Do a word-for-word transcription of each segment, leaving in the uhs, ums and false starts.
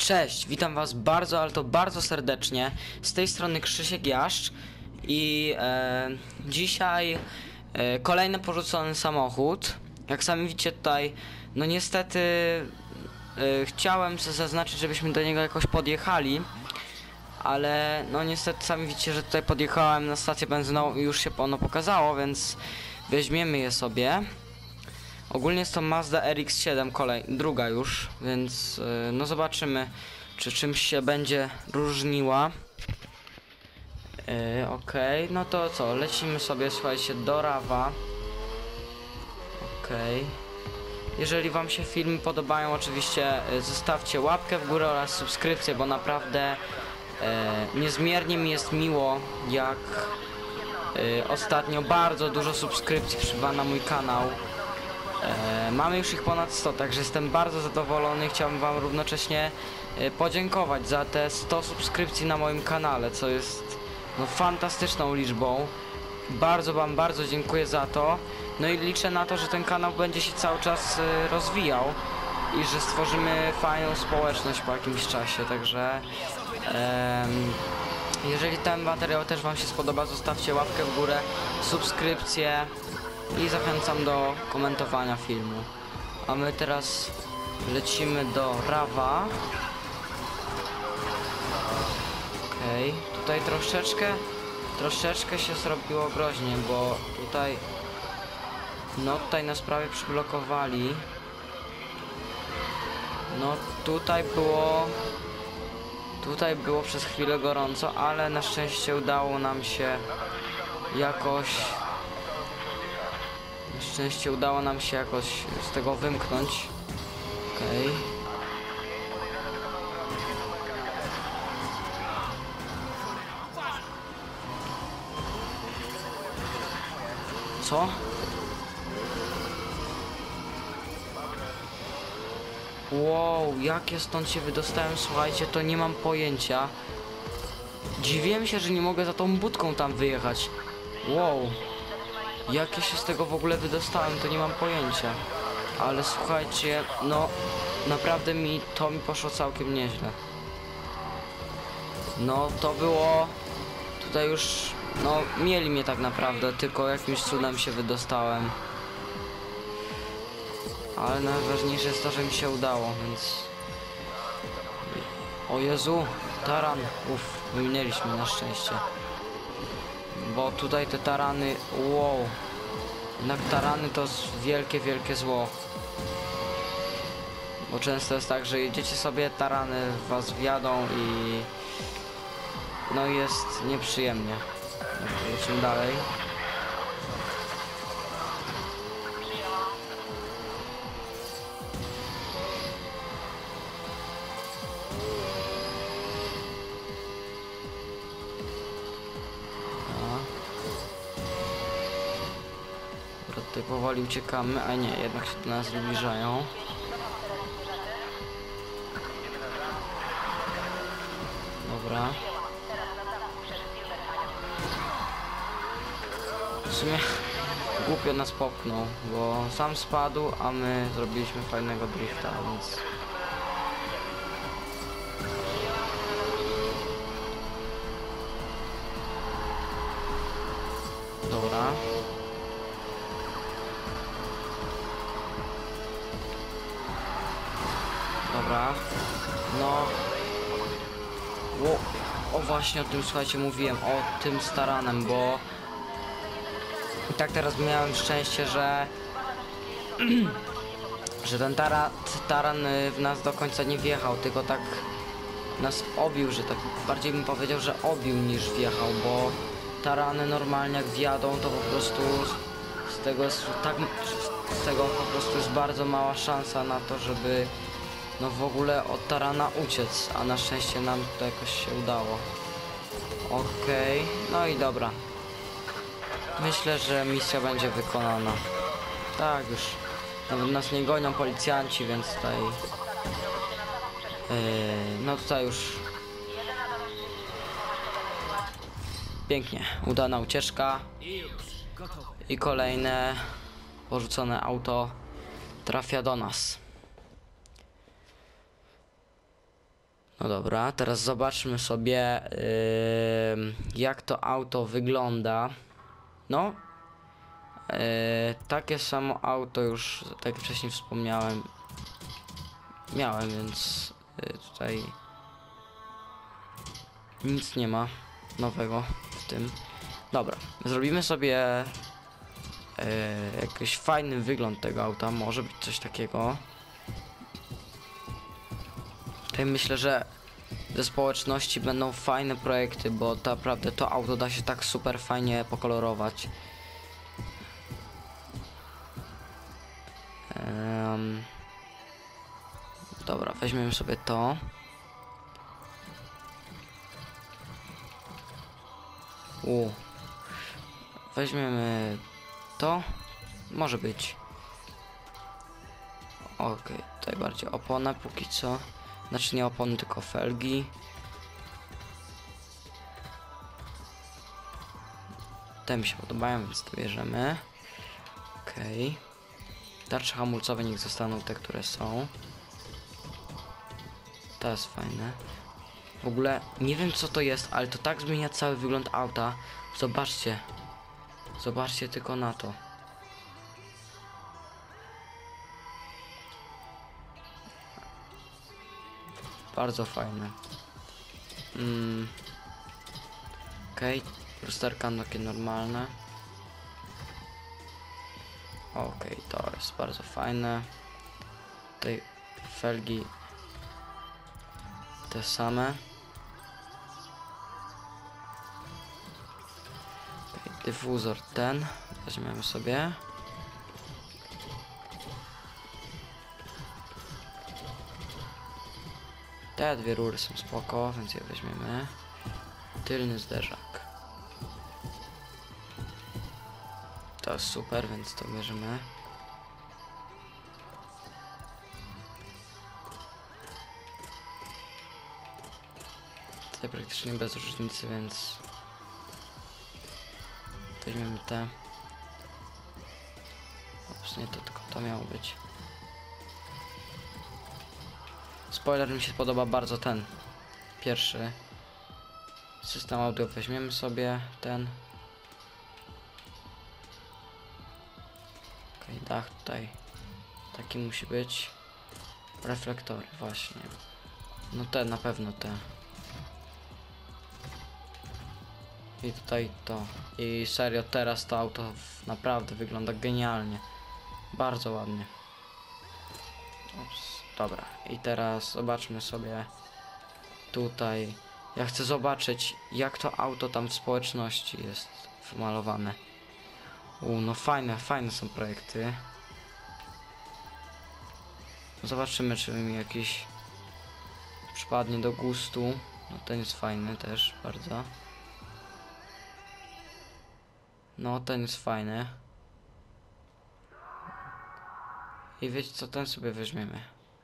Cześć, witam was bardzo, ale to bardzo serdecznie. Z tej strony Krzysiek Jaszcz i e, dzisiaj e, kolejny porzucony samochód. Jak sami widzicie tutaj, no niestety e, chciałem zaznaczyć, żebyśmy do niego jakoś podjechali, ale no niestety sami widzicie, że tutaj podjechałem na stację benzynową i już się ono pokazało, więc weźmiemy je sobie. Ogólnie jest to Mazda R X siedem, kolej, druga już, więc yy, no zobaczymy, czy czymś się będzie różniła. Yy, Okej, okay. No to co, lecimy sobie, słuchajcie, do Rawa. Okej. Okay. Jeżeli wam się filmy podobają, oczywiście yy, zostawcie łapkę w górę oraz subskrypcję, bo naprawdę yy, niezmiernie mi jest miło, jak yy, ostatnio bardzo dużo subskrypcji przybywa na mój kanał. E, mamy już ich ponad sto, także jestem bardzo zadowolony. Chciałbym wam równocześnie e, podziękować za te sto subskrypcji na moim kanale, co jest no, fantastyczną liczbą. Bardzo wam bardzo dziękuję za to. No i liczę na to, że ten kanał będzie się cały czas e, rozwijał i że stworzymy fajną społeczność po jakimś czasie, także e, jeżeli ten materiał też wam się spodoba, zostawcie łapkę w górę, subskrypcję i zachęcam do komentowania filmu. A my teraz lecimy do Rawa. Okej, okay. Tutaj troszeczkę troszeczkę się zrobiło groźnie, bo tutaj no tutaj nas prawie przyblokowali. No tutaj było tutaj było przez chwilę gorąco, ale na szczęście udało nam się jakoś Na szczęście udało nam się jakoś z tego wymknąć. Okej. Okay. Co? Wow, jak ja stąd się wydostałem, słuchajcie, to nie mam pojęcia. Dziwiłem się, że nie mogę za tą budką tam wyjechać. Wow. Jak ja się z tego w ogóle wydostałem, to nie mam pojęcia. Ale słuchajcie, no naprawdę mi to mi poszło całkiem nieźle. No to było tutaj już, no mieli mnie tak naprawdę, tylko jakimś cudem się wydostałem. Ale najważniejsze jest to, że mi się udało, więc... O Jezu, taran, uff, wyminęliśmy na szczęście. Bo tutaj te tarany, wow. Jednak tarany to jest wielkie, wielkie zło. Bo często jest tak, że jedziecie sobie, tarany was wjadą i... no jest nieprzyjemnie. Lecimy dalej. Tutaj powoli uciekamy, a nie, jednak się do nas zbliżają. Dobra. W sumie głupio nas popchnął, bo sam spadł, a my zrobiliśmy fajnego drifta, więc... Dobra. Dobra, no o, o właśnie o tym, słuchajcie, mówiłem, o tym z taranem, bo i tak teraz miałem szczęście, że że ten tara, taran w nas do końca nie wjechał, tylko tak nas obił, że tak bardziej bym powiedział, że obił niż wjechał, bo tarany normalnie jak wjadą, to po prostu z tego jest tak, z tego po prostu jest bardzo mała szansa na to, żeby no w ogóle od tarana uciec, a na szczęście nam to jakoś się udało. Okej, okay. No i dobra. Myślę, że misja będzie wykonana. Tak, już nawet nas nie gonią policjanci, więc tutaj... Yy, no tutaj już... Pięknie, udana ucieczka. I kolejne porzucone auto trafia do nas. No dobra, teraz zobaczmy sobie yy, jak to auto wygląda. No yy, takie samo auto już, tak jak wcześniej wspomniałem, miałem, więc yy, tutaj nic nie ma nowego w tym. Dobra, zrobimy sobie yy, jakiś fajny wygląd tego auta, może być coś takiego. Tutaj myślę, że ze społeczności będą fajne projekty, bo to naprawdę to auto da się tak super fajnie pokolorować. Um, dobra, weźmiemy sobie to. U. Weźmiemy to. Może być. Okej, okay, tutaj bardziej opona póki co. Znaczy nie opony, tylko felgi. Te mi się podobają, więc to bierzemy. Okej. Okay. Tarcze hamulcowe niech zostaną te, które są. To jest fajne. W ogóle nie wiem co to jest, ale to tak zmienia cały wygląd auta. Zobaczcie. Zobaczcie tylko na to. Bardzo fajne. Mm. Okej, okay. Lusterka takie normalne. Okej, okay, to jest bardzo fajne. Tutaj felgi te same. Okay, dyfuzor ten weźmiemy sobie. Te dwie rury są spoko, więc je weźmiemy. Tylny zderzak. To jest super, więc to bierzemy. Tutaj praktycznie bez różnicy, więc weźmiemy te. Ops, nie to, tylko to miało być. Spoiler, mi się podoba bardzo ten pierwszy. System audio weźmiemy sobie ten. Okej, okay, dach tutaj taki musi być. Reflektory właśnie. No te na pewno te. I tutaj to. I serio teraz to auto naprawdę wygląda genialnie. Bardzo ładnie. Ups, dobra. I teraz zobaczmy sobie tutaj. Ja chcę zobaczyć jak to auto tam w społeczności jest wymalowane. U, no fajne, fajne są projekty. Zobaczymy czy mi jakiś przypadnie do gustu. No ten jest fajny też bardzo. No ten jest fajny. I wiecie co, ten sobie weźmiemy.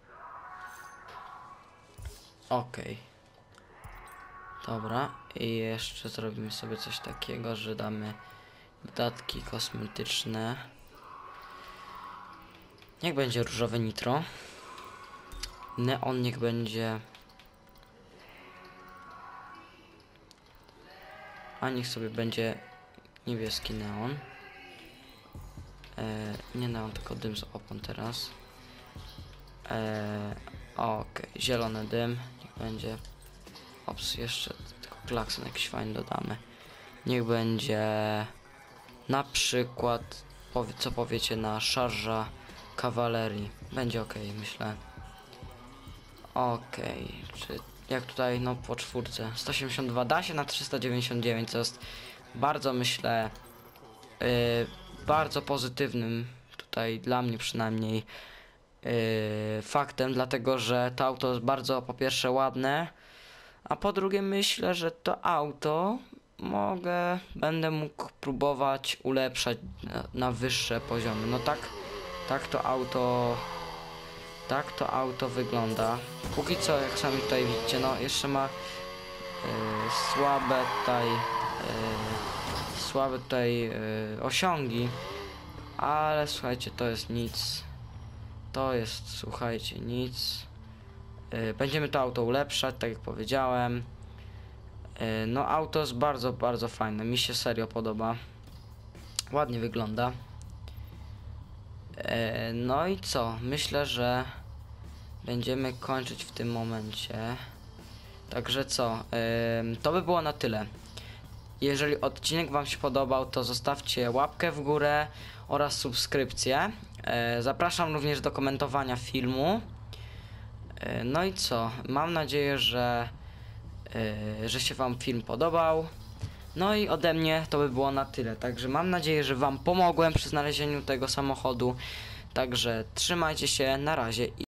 Okej. Okay. Dobra. I jeszcze zrobimy sobie coś takiego, że damy dodatki kosmetyczne. Niech będzie różowe nitro. Neon niech będzie... A niech sobie będzie niebieski neon. E, nie neon, tylko dym z opon teraz. E, Okej, okay. Zielony dym niech będzie. Ops, jeszcze tylko klakson jakiś fajny dodamy. Niech będzie na przykład, powie, co powiecie na szarża kawalerii. Będzie ok, myślę. Okej, okay. Czy jak tutaj, no po czwórce sto osiemdziesiąt dwa da się na trzysta dziewięćdziesiąt dziewięć, co jest bardzo, myślę, yy, bardzo pozytywnym tutaj dla mnie przynajmniej yy, faktem, dlatego że to auto jest bardzo po pierwsze ładne, a po drugie myślę, że to auto mogę, będę mógł próbować ulepszać na, na wyższe poziomy. No tak, tak to auto, tak to auto wygląda. Póki co, jak sami tutaj widzicie, no jeszcze ma yy, słabe tutaj, yy, słabe tutaj yy, osiągi, ale słuchajcie, to jest nic. To jest, słuchajcie, nic. Yy, będziemy to auto ulepszać, tak jak powiedziałem. Yy, no auto jest bardzo, bardzo fajne, mi się serio podoba. Ładnie wygląda. Yy, no i co? Myślę, że będziemy kończyć w tym momencie. Także co? Yy, to by było na tyle. Jeżeli odcinek wam się podobał, to zostawcie łapkę w górę oraz subskrypcję. Yy, zapraszam również do komentowania filmu. Yy, no i co? Mam nadzieję, że, yy, że się wam film podobał. No i ode mnie to by było na tyle. Także mam nadzieję, że wam pomogłem przy znalezieniu tego samochodu. Także trzymajcie się, na razie.